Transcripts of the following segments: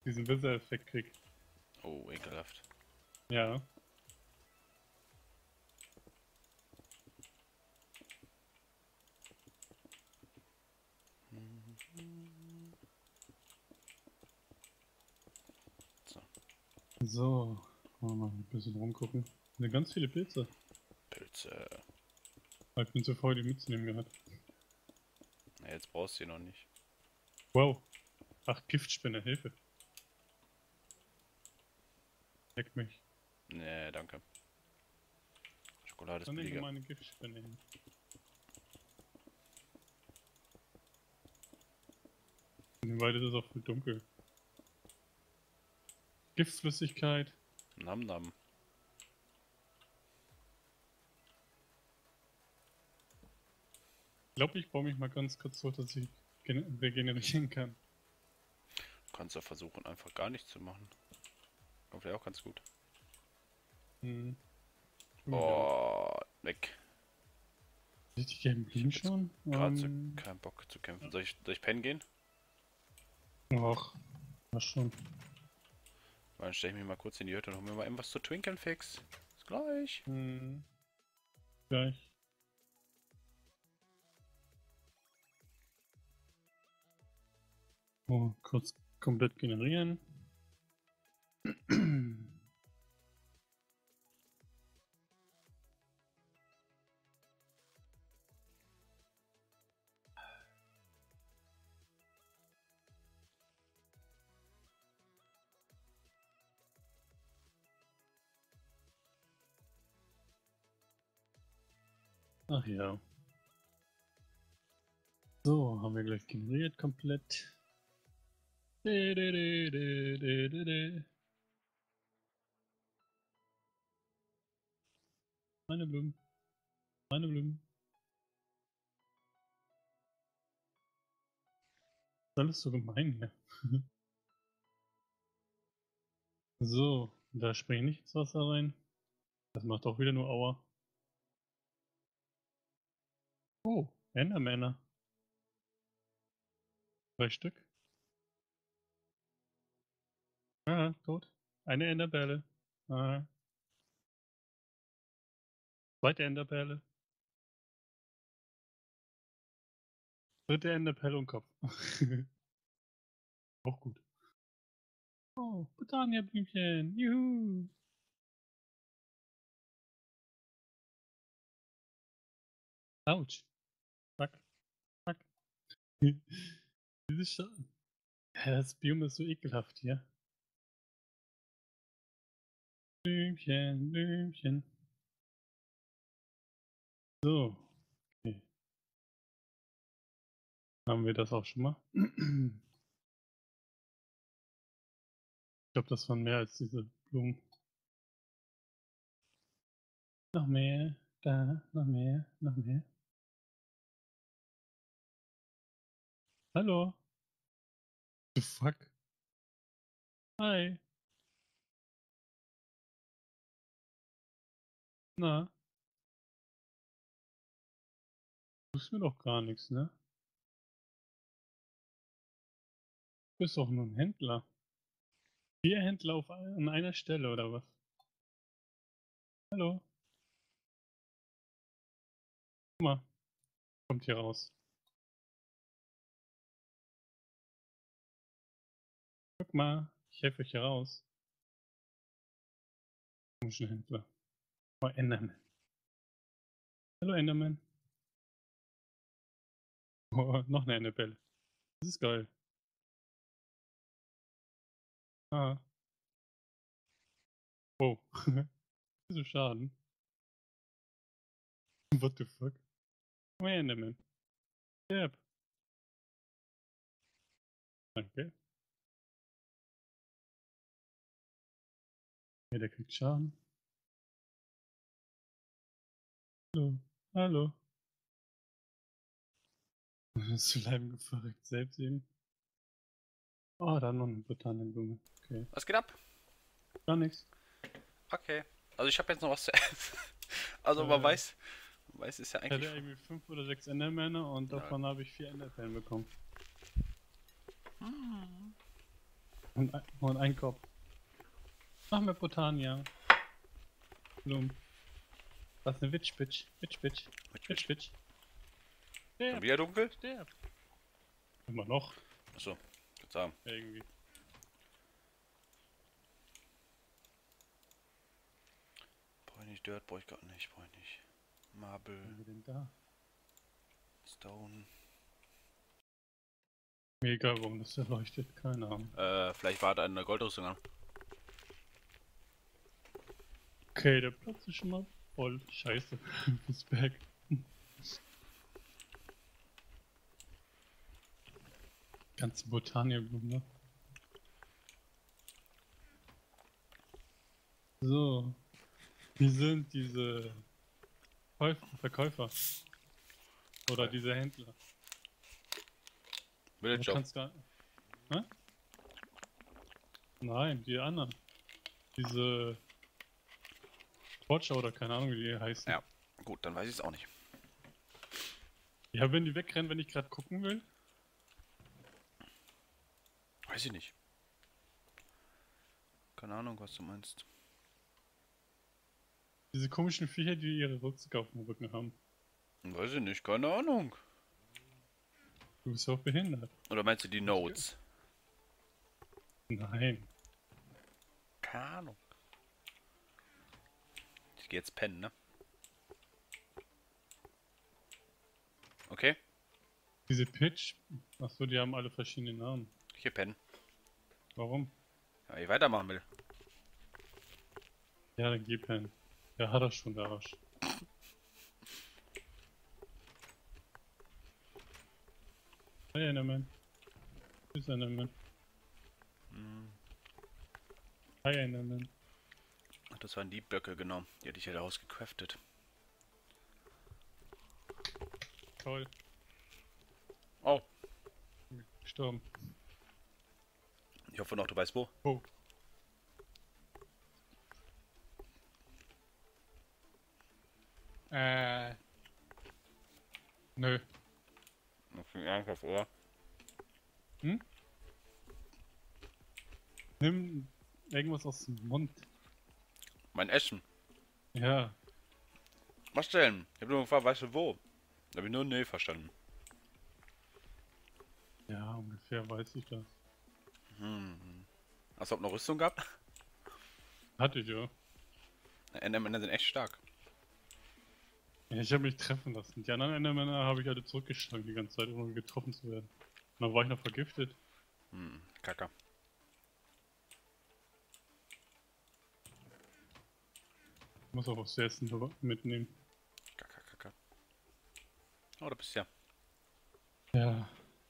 diesen Wither-Effekt krieg. Oh, ekelhaft. Ja. So. So, mal ein bisschen rumgucken. Sind ganz viele Pilze. Pilze. Ich bin zu faul, die mitzunehmen gehabt. Na, jetzt brauchst du sie noch nicht. Wow. Ach, Giftspinne, Hilfe. Leck mich. Nee, danke. Schokolade ist Dann denke billiger. mal eine Giftspinne hin. In dem Wald ist es auch viel dunkel. Giftflüssigkeit. Nam nam. Ich glaube, ich baue mich mal ganz kurz so, dass ich regenerieren kann. Du kannst doch versuchen, einfach gar nichts zu machen. Kommt ja auch ganz gut. Hm. Oh, weg. Richtig gelben Blumen schon? Gerade so keinen Bock zu kämpfen. Soll ich pennen gehen? Ach, was schon. Dann stelle ich mich mal kurz in die Hütte und hol mir mal irgendwas zu trinken fix. Bis gleich. Hm. Gleich. Oh, kurz komplett generieren. Ach ja. So, haben wir gleich generiert komplett. Meine Blumen. Meine Blumen. Das ist alles so gemein hier. So, da springt nicht ins Wasser rein. Das macht auch wieder nur Aua. Oh, Endermänner. 3 Stück. Ah, tot. Eine Enderperle. Ah. Zweite Enderperle. Dritte Enderperle und Kopf. Auch gut. Oh, Botania-Blümchen. Juhu. Autsch. Fuck. Fuck. Dieses Schaden. Das Biom ist so ekelhaft hier. Blümchen, Blümchen. So. Okay. Haben wir das auch schon mal? Ich glaube, das waren mehr als diese Blumen. Noch mehr. Da, noch mehr, noch mehr. Hallo. The fuck? Hi. Na, tust mir doch gar nichts, ne? Du bist doch nur ein Händler. 4 Händler an einer Stelle, oder was? Hallo? Guck mal, kommt hier raus. Guck mal, ich helfe euch hier raus. Komischen Händler. Oh, Enderman. Hallo, Enderman. Oh, noch eine Enderbelle. Das ist geil. Ah. Wow. So Schaden. What the fuck? Komm her, Enderman. Sterb. Danke. Ja, der kriegt Schaden. Hallo. Hallo. Zu Leib verreckt selbst eben. Oh, da noch eine Botanienblume. Okay. Was geht ab? Gar nichts. Okay. Also ich habe jetzt noch was zu essen. Also man weiß ist ja Ich eigentlich... hatte irgendwie 5 oder 6 Endermänner und Ja. davon habe ich 4 Enderperlen bekommen. Und ein Kopf. Mach mir Botania. Blumen. Was eine Witchbitch. Witchbitch. Witchbitch. Schon wieder dunkel? Sterb. Immer noch. Achso, kannst sagen. Irgendwie. Brauche ich nicht Dirt, brauche ich gar nicht, brauche ich nicht. Marble, Was haben wir denn da? Stone. Mega, warum das erleuchtet. Keine Ahnung. Vielleicht war da eine Goldrüstung an. Okay, der Platz ist schon mal voll. Scheiße. Bis back. Ganze Botanierblumen, ne? So. Wie sind diese Verkäufer? Oder diese Händler? Du Villager. kannst gar... Hä? Nein, die anderen. Diese... Watcher oder keine Ahnung, wie die heißen. Ja, gut, dann weiß ich es auch nicht. Ja, wenn die wegrennen, wenn ich gerade gucken will. Weiß ich nicht. Keine Ahnung, was du meinst. Diese komischen Viecher, die ihre Rucksäcke auf dem Rücken haben. Weiß ich nicht, keine Ahnung. Du bist auch behindert. Oder meinst du die Notes? Nein. Keine Ahnung. Ich geh jetzt pennen, ne? Okay, Diese Pitch. Achso, die haben alle verschiedene Namen. ich geh pennen. Warum? Ja, ich weitermachen will. Ja, dann gib hin. Ja, hat er schon, der Arsch. Hey, Enderman. Tschüss, Enderman. Hi, Enderman. Ach, das waren die Blöcke, genau. Die hätte ich ja daraus gecraftet. Toll. Oh, Gestorben. ich hoffe noch, du weißt wo. Oh. Nö. Okay, ernsthaft, oder? Hm? Nimm irgendwas aus dem Mund. Mein Essen. Ja. Was denn? Ich hab nur gefragt, weißt du wo? Da hab ich nur nee verstanden. Ja, ungefähr weiß ich das. Hast du auch noch Rüstung gehabt? Hatte ich ja. Endermänner sind echt stark. Ja, ich habe mich treffen lassen. Die anderen Endermänner habe ich alle zurückgeschlagen die ganze Zeit, ohne getroffen zu werden. Und dann war ich noch vergiftet. Kacker. Ich muss auch was zu essen mitnehmen. Kacker, kacker. Oh, da bist du ja. Ja.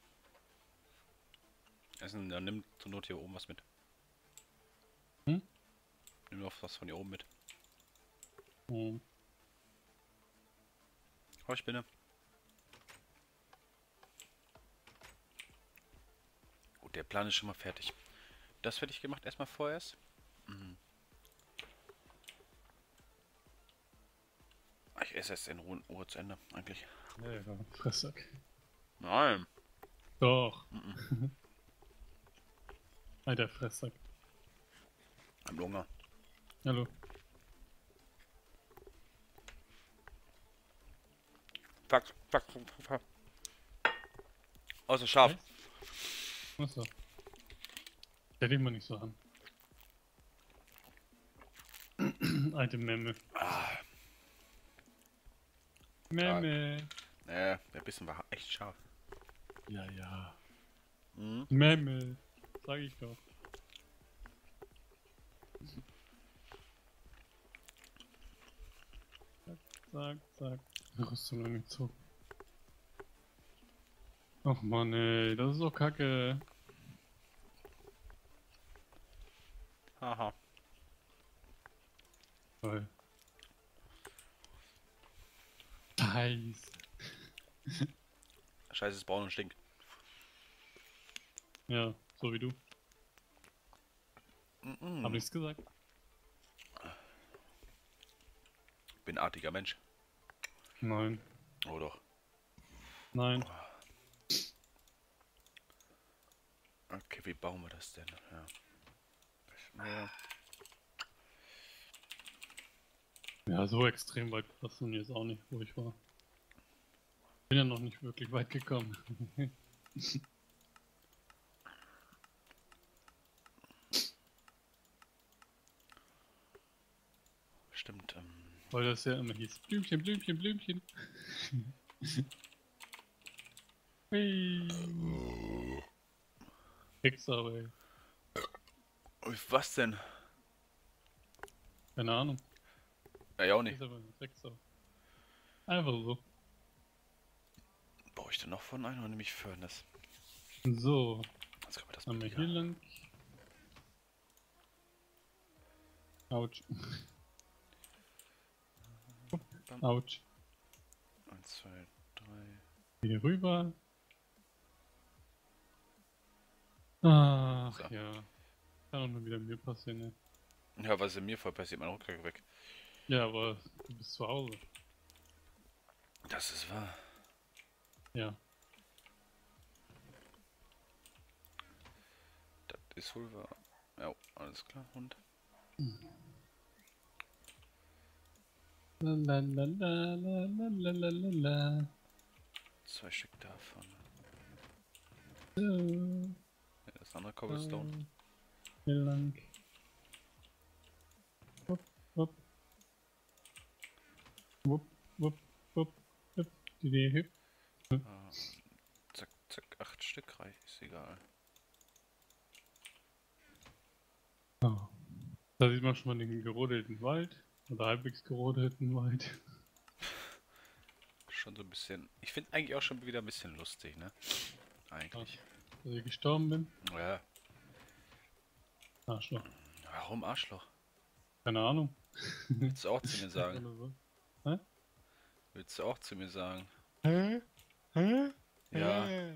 Essen, dann nimm zur Not hier oben was mit. Hm? Nimm noch was von hier oben mit. Hm. Oh, ich bin. Gut, der Plan ist schon mal fertig. Das fertig gemacht erstmal vorerst. Ich esse es in Ruhe zu Ende, eigentlich. Ja, Fressack. Nein. Doch. Alter Fressack. Am Hunger. Hallo. Fuck, fuck, fuck, fuck. Außer scharf. Achso. Stell dich mal nicht so an. Alte Memme. Ah, Memme. der Bissen war echt scharf. Ja, ja. Mhm. Memme. Sag ich doch. Zack, zack. Rüstung angezogen. Ach man, ey, das ist doch kacke. Haha. Toll. Scheiße. Scheiße, ist braun und stinkt. Ja, so wie du. Hab nichts gesagt. Bin ein artiger Mensch. Nein. Oh doch. Nein. Okay, wie bauen wir das denn? Ja. Ja. Ja, so extrem weit war es nun jetzt auch nicht, wo ich war. Bin ja noch nicht wirklich weit gekommen. Stimmt. Weil das ja immer hieß, Blümchen, Blümchen, Blümchen. Hey. Hexer, ey. Was denn? Keine Ahnung. Ja, ja auch nicht. Ist aber ein Hexer. Einfach so. Baue ich denn noch von ein oder nehme ich Furnace? So. Jetzt können wir das Einmal hier billiger. lang. Autsch. Autsch. 1, 2, 3. Hier rüber. Ach So. ja. Kann auch nur wieder mir passieren, ne? Ja, was ist in mir voll passiert? Mein Rucksack weg. Ja, aber du bist zu Hause. Das ist wahr. Ja. Das ist wohl wahr. Ja, alles klar. Und? La la la la la la la la la. 2 Stück davon. So. Ja, das andere Cobblestone. Hier lang. Wupp, wupp. Wupp, wupp, wupp, hüpp, die hüpp. Zack, zack, 8 Stück reicht. Ist egal. Oh. Da sieht man schon mal den gerodelten Wald. Oder halbwegs gerodelten Wald. Schon so ein bisschen. Ich finde eigentlich auch schon wieder ein bisschen lustig, ne? Eigentlich. Dass ich gestorben bin. Ja. Arschloch. Warum Arschloch? Keine Ahnung. Willst du auch zu mir sagen? Oder so. Hä? Willst du auch zu mir sagen? Hä? Hä? Ja. Hä?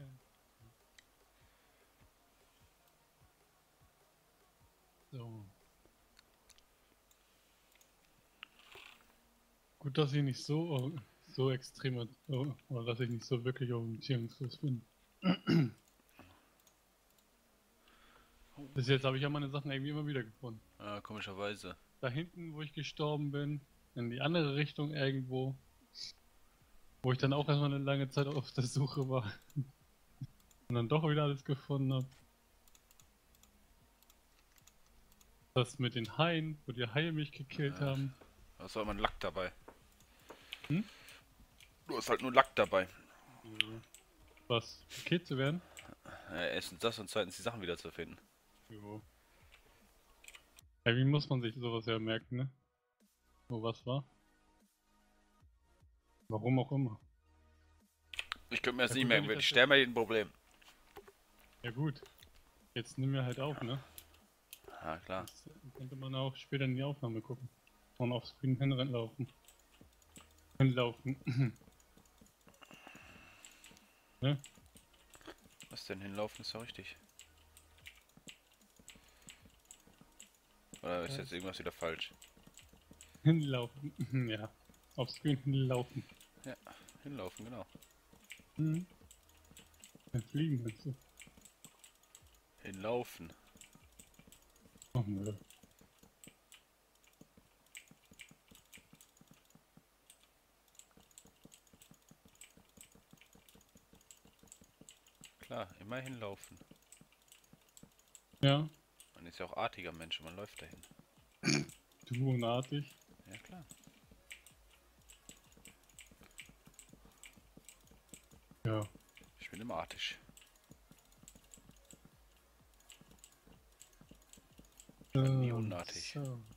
So. Gut, dass ich nicht so extrem, oder dass ich nicht so wirklich orientierungslos bin. Bis jetzt habe ich ja meine Sachen irgendwie immer wieder gefunden. Ja, komischerweise. Da hinten, wo ich gestorben bin, in die andere Richtung irgendwo, wo ich dann auch erstmal eine lange Zeit auf der Suche war und dann doch wieder alles gefunden habe. Das mit den Haien, wo die Haie mich gekillt haben. Da ist auch immer ein Lack dabei. Hm? Du hast halt nur Lack dabei. Was? Gekillt zu werden? Erstens das und zweitens die Sachen wieder zu finden. Jo. Ja, wie muss man sich sowas ja merken, ne? Wo was war? Warum auch immer. Ich könnte mir das Ja, nicht gut, merken, wenn würde ich ich das stell mir ein Problem. Ja gut. Jetzt nimm mir halt auf, ne? Ja, klar. Das könnte man auch später in die Aufnahme gucken. Und aufs Screen hinlaufen. Hinlaufen. Ne? Was denn hinlaufen ist ja richtig. Oder ist jetzt irgendwas wieder falsch? Hinlaufen. Ja. Aufs Screen hinlaufen. Ja, hinlaufen, genau. Mhm. Dann fliegen willst du. Hinlaufen. Oh nö. Klar, immer hinlaufen. Ja. Man ist ja auch artiger Mensch und man läuft dahin. Du unartig. Ja, klar. Ja. Ich bin immer artig. Ich bin nie unartig. So.